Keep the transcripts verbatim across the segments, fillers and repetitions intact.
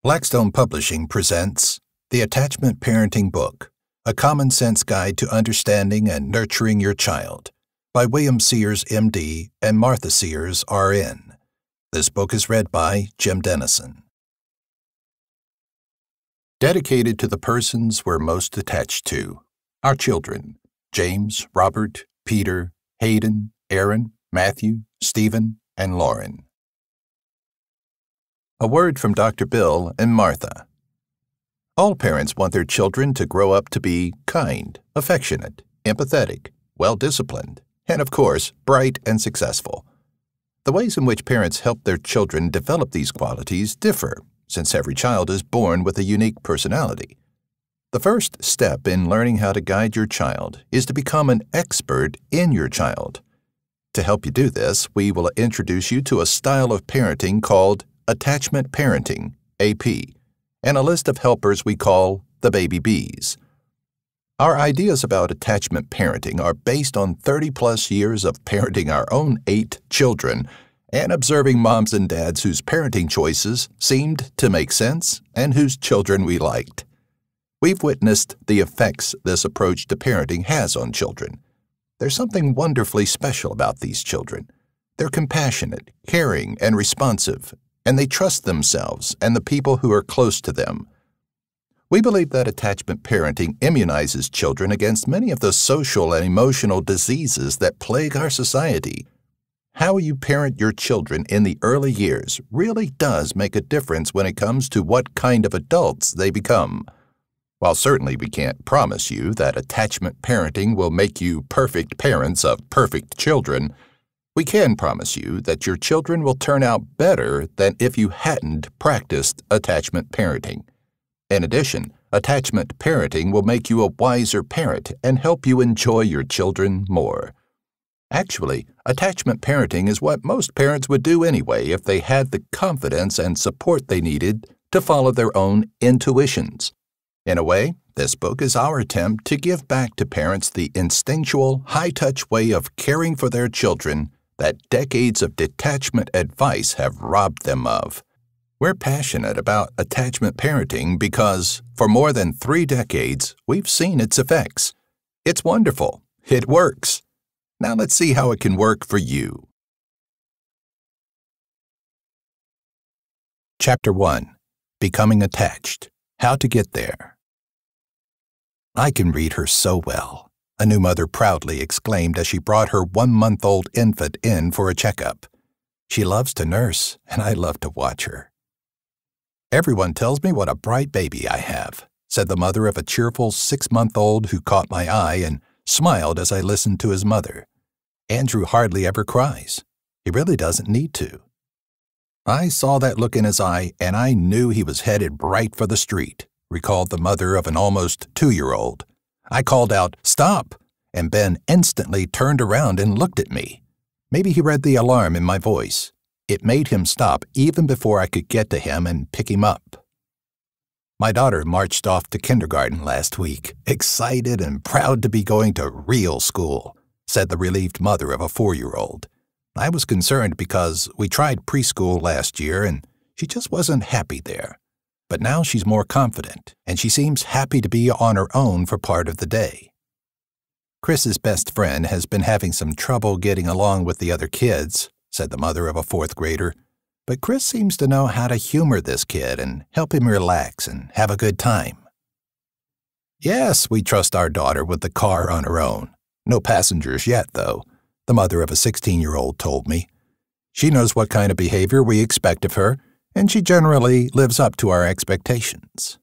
Blackstone Publishing presents The Attachment Parenting Book, a common-sense guide to understanding and nurturing your child, by William Sears, M D, and Martha Sears, R N. This book is read by Jim Denison. Dedicated to the persons we're most attached to, our children, James, Robert, Peter, Hayden, Aaron, Matthew, Stephen, and Lauren. A word from Doctor Bill and Martha. All parents want their children to grow up to be kind, affectionate, empathetic, well-disciplined, and of course, bright and successful. The ways in which parents help their children develop these qualities differ, since every child is born with a unique personality. The first step in learning how to guide your child is to become an expert in your child. To help you do this, we will introduce you to a style of parenting called Attachment Parenting, A P, and a list of helpers we call the Baby Bs. Our ideas about attachment parenting are based on thirty plus years of parenting our own eight children and observing moms and dads whose parenting choices seemed to make sense and whose children we liked. We've witnessed the effects this approach to parenting has on children. There's something wonderfully special about these children. They're compassionate, caring, and responsive, and they trust themselves and the people who are close to them. We believe that attachment parenting immunizes children against many of the social and emotional diseases that plague our society. How you parent your children in the early years really does make a difference when it comes to what kind of adults they become. While certainly we can't promise you that attachment parenting will make you perfect parents of perfect children, we can promise you that your children will turn out better than if you hadn't practiced attachment parenting. In addition, attachment parenting will make you a wiser parent and help you enjoy your children more. Actually, attachment parenting is what most parents would do anyway if they had the confidence and support they needed to follow their own intuitions. In a way, this book is our attempt to give back to parents the instinctual, high-touch way of caring for their children that decades of detachment advice have robbed them of. We're passionate about attachment parenting because, for more than three decades, we've seen its effects. It's wonderful. It works. Now let's see how it can work for you. Chapter one. Becoming Attached. How to Get There. I can read her so well, a new mother proudly exclaimed as she brought her one-month-old infant in for a checkup. She loves to nurse, and I love to watch her. Everyone tells me what a bright baby I have, said the mother of a cheerful six-month-old who caught my eye and smiled as I listened to his mother. Andrew hardly ever cries. He really doesn't need to. I saw that look in his eye, and I knew he was headed right for the street, recalled the mother of an almost two-year-old. I called out, "Stop!" and Ben instantly turned around and looked at me. Maybe he read the alarm in my voice. It made him stop even before I could get to him and pick him up. My daughter marched off to kindergarten last week, excited and proud to be going to real school, said the relieved mother of a four-year-old. I was concerned because we tried preschool last year and she just wasn't happy there. But now she's more confident, and she seems happy to be on her own for part of the day. Chris's best friend has been having some trouble getting along with the other kids, said the mother of a fourth grader, but Chris seems to know how to humor this kid and help him relax and have a good time. Yes, we trust our daughter with the car on her own. No passengers yet, though, the mother of a sixteen-year-old told me. She knows what kind of behavior we expect of her, and she generally lives up to our expectations.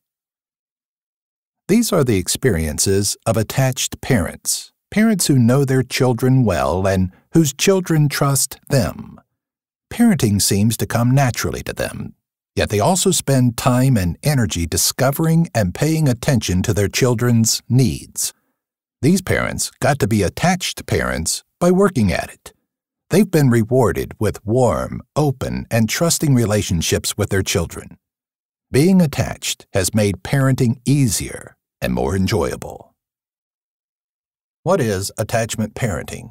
These are the experiences of attached parents, parents who know their children well and whose children trust them. Parenting seems to come naturally to them, yet they also spend time and energy discovering and paying attention to their children's needs. These parents got to be attached parents by working at it. They've been rewarded with warm, open, and trusting relationships with their children. Being attached has made parenting easier and more enjoyable. What is attachment parenting?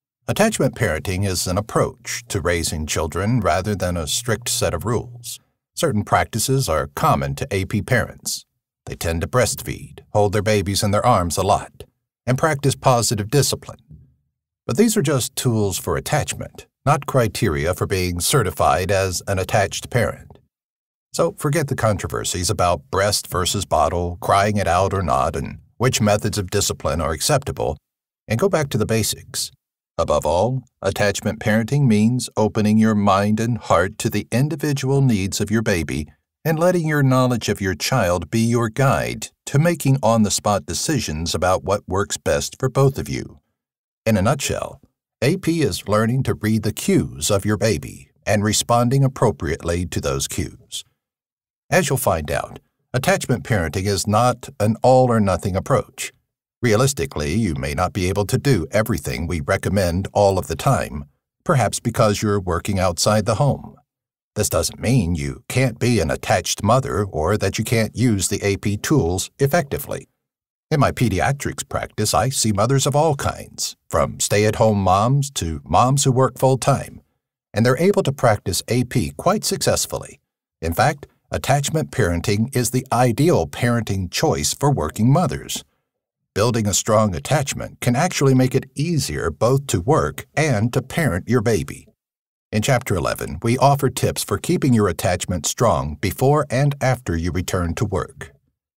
Attachment parenting is an approach to raising children rather than a strict set of rules. Certain practices are common to A P parents. They tend to breastfeed, hold their babies in their arms a lot, and practice positive discipline. But these are just tools for attachment, not criteria for being certified as an attached parent. So forget the controversies about breast versus bottle, crying it out or not, and which methods of discipline are acceptable, and go back to the basics. Above all, attachment parenting means opening your mind and heart to the individual needs of your baby and letting your knowledge of your child be your guide to making on-the-spot decisions about what works best for both of you. In a nutshell, A P is learning to read the cues of your baby and responding appropriately to those cues. As you'll find out, attachment parenting is not an all-or-nothing approach. Realistically, you may not be able to do everything we recommend all of the time, perhaps because you're working outside the home. This doesn't mean you can't be an attached mother or that you can't use the A P tools effectively. In my pediatrics practice, I see mothers of all kinds, from stay-at-home moms to moms who work full-time, and they're able to practice A P quite successfully. In fact, attachment parenting is the ideal parenting choice for working mothers. Building a strong attachment can actually make it easier both to work and to parent your baby. In Chapter eleven, we offer tips for keeping your attachment strong before and after you return to work.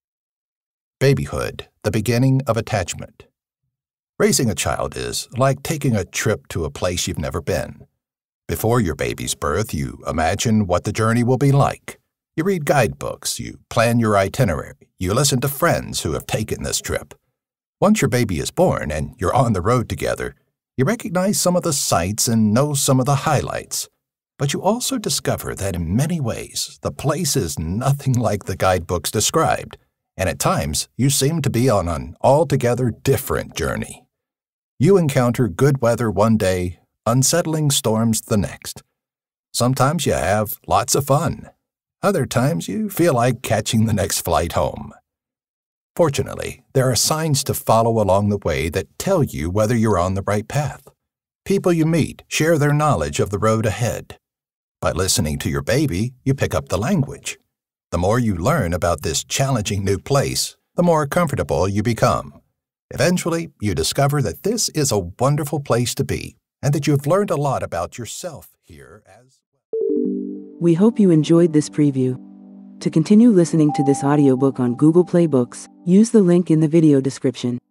Babyhood, the beginning of attachment. Raising a child is like taking a trip to a place you've never been. Before your baby's birth, you imagine what the journey will be like. You read guidebooks, you plan your itinerary, you listen to friends who have taken this trip. Once your baby is born and you're on the road together, you recognize some of the sights and know some of the highlights. But you also discover that in many ways, the place is nothing like the guidebooks described, and at times you seem to be on an altogether different journey. You encounter good weather one day, unsettling storms the next. Sometimes you have lots of fun. Other times you feel like catching the next flight home. Fortunately, there are signs to follow along the way that tell you whether you're on the right path. People you meet share their knowledge of the road ahead. By listening to your baby, you pick up the language. The more you learn about this challenging new place, the more comfortable you become. Eventually, you discover that this is a wonderful place to be and that you've learned a lot about yourself here as well. We hope you enjoyed this preview. To continue listening to this audiobook on Google Play Books, use the link in the video description.